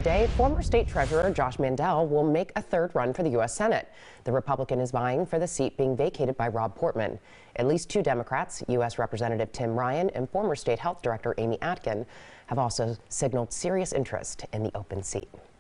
Today, former state treasurer Josh Mandel will make a third run for the U.S. Senate. The Republican is vying for the seat being vacated by Rob Portman. At least two Democrats, U.S. Representative Tim Ryan and former state health director Amy Atkin, have also signaled serious interest in the open seat.